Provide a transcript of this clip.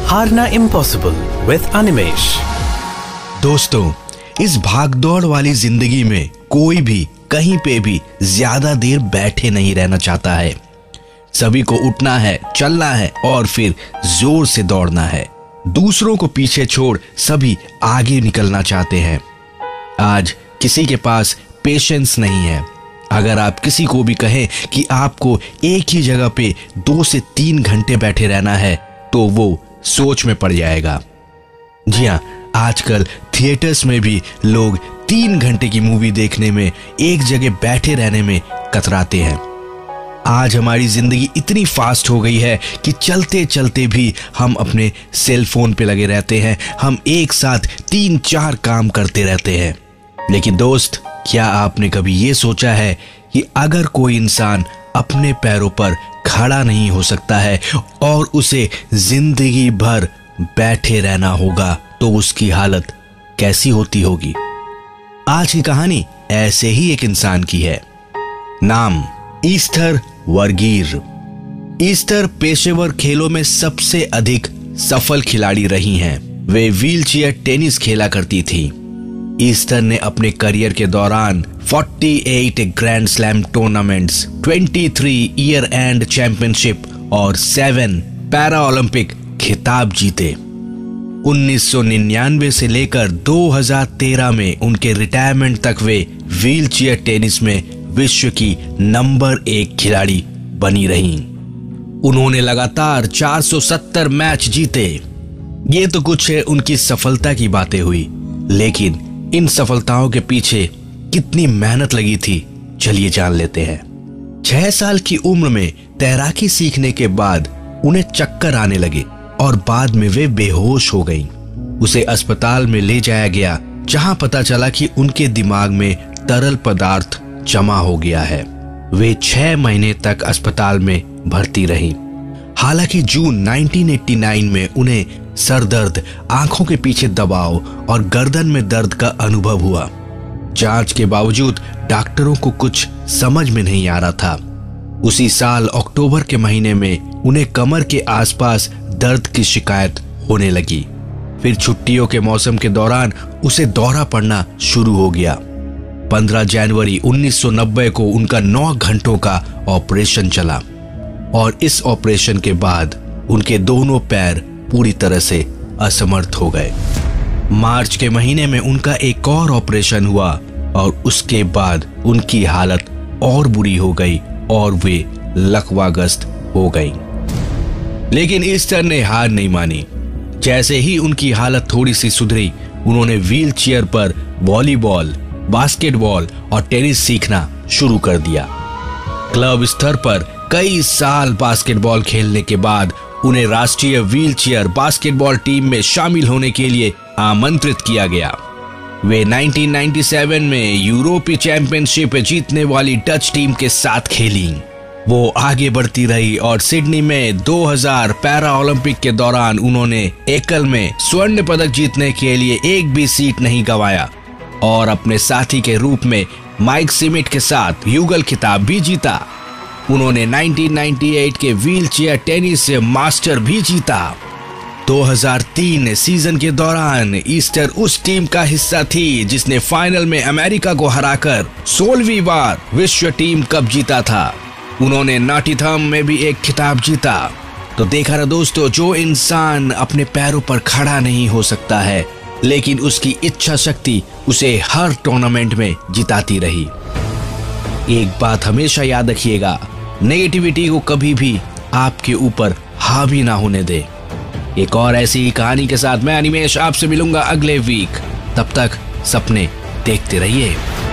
हारना impossible with Animesh. दोस्तों, इस भागदौड़ वाली जिंदगी में कोई भी कहीं पे भी ज्यादा देर बैठे नहीं रहना चाहता है। सभी को उठना है, चलना है और फिर जोर से दौड़ना है। दूसरों को पीछे छोड़ सभी आगे निकलना चाहते हैं। आज किसी के पास पेशेंस नहीं है। अगर आप किसी को भी कहें कि आपको एक ही जगह पे 2 से 3 घंटे बैठे रहना है तो वो सोच में पड़ जाएगा। जी हाँ, आजकल थिएटर्स में भी लोग 3 घंटे की मूवी देखने में, एक जगह बैठे रहने में कतराते हैं। आज हमारी जिंदगी इतनी फास्ट हो गई है कि चलते चलते भी हम अपने सेल फोन पे लगे रहते हैं। हम एक साथ 3-4 काम करते रहते हैं। लेकिन दोस्त, क्या आपने कभी ये सोचा है कि अगर कोई इंसान अपने पैरों पर खड़ा नहीं हो सकता है और उसे जिंदगी भर बैठे रहना होगा तो उसकी हालत कैसी होती होगी? आज की कहानी ऐसे ही एक इंसान की है। नाम ईस्थर वर्गीर। ईस्थर पेशेवर खेलों में सबसे अधिक सफल खिलाड़ी रही हैं। वे व्हीलचेयर टेनिस खेला करती थी। ईस्थर ने अपने करियर के दौरान 48 grand slam tournaments, 23 year end championship और 7 पैरा ओलंपिक खिताब जीते। 1999 से लेकर 2013 में उनके रिटायरमेंट तक वे व्हीलचेयर टेनिस में विश्व की नंबर 1 खिलाड़ी बनी रहीं। उन्होंने लगातार 470 मैच जीते। ये तो कुछ उनकी सफलता की बातें हुई, लेकिन इन सफलताओं के पीछे कितनी मेहनत लगी थी, चलिए जान लेते हैं। 6 साल की उम्र में तैराकी सीखने के बाद उन्हें चक्कर आने लगे और बाद में वे बेहोश हो गईं। उसे अस्पताल में ले जाया गया, जहां पता चला कि उनके दिमाग में तरल पदार्थ जमा हो गया है। वे 6 महीने तक अस्पताल में भर्ती रहीं। हालांकि जून 1989 में उन्हें सर दर्द, आंखों के पीछे दबाव और गर्दन में दर्द का अनुभव हुआ। जांच के बावजूद डॉक्टरों को कुछ समझ में नहीं आ रहा था। उसी साल अक्टूबर के महीने में उन्हें कमर के आसपास दर्द की शिकायत होने लगी। फिर छुट्टियों के मौसम के दौरान उसे दौरा पड़ना शुरू हो गया। 15 जनवरी 1990 को उनका 9 घंटों का ऑपरेशन चला और इस ऑपरेशन के बाद उनके दोनों पैर पूरी तरह से असमर्थ हो गए। मार्च के महीने में उनका एक और ऑपरेशन हुआ और उसके बाद उनकी हालत और बुरी हो गई और वे लकवाग्रस्त हो गई। लेकिन ईस्थर ने हार नहीं मानी। जैसे ही उनकी हालत थोड़ी सी सुधरी, उन्होंने व्हीलचेयर पर वॉलीबॉल, बास्केटबॉल और टेनिस सीखना शुरू कर दिया। क्लब स्तर पर कई साल बास्केटबॉल खेलने के बाद उन्हें राष्ट्रीय व्हीलचेयर बास्केटबॉल टीम में शामिल होने के लिए आमंत्रित किया गया। वे 1997 में यूरोपीय चैंपियनशिप जीतने वाली डच टीम के साथ खेली। वो आगे बढ़ती रही और सिडनी में 2000 पैरा ओलंपिक के दौरान उन्होंने एकल में स्वर्ण पदक जीतने के लिए एक भी सीट नहीं गंवाया और अपने साथी के रूप में माइक सिमिट के साथ युगल खिताब भी जीता। उन्होंने 1998 के व्हीलचेयर टेनिस से मास्टर भी जीता। 2003 सीजन के दौरान ईस्थर उस टीम का हिस्सा थी जिसने फाइनल में अमेरिका को हराकर 16वीं बार विश्व टीम कप जीता था। उन्होंने नॉटिंघम में भी एक खिताब जीता। तो देखा ना दोस्तों, जो इंसान अपने पैरों पर खड़ा नहीं हो सकता है, लेकिन उसकी इच्छा शक्ति उसे हर टूर्नामेंट में जिताती रही। एक बात हमेशा याद रखिएगा, नेगेटिविटी को कभी भी आपके ऊपर हावी ना होने दे। एक और ऐसी ही कहानी के साथ मैं अनिमेश आपसे मिलूंगा अगले वीक। तब तक सपने देखते रहिए।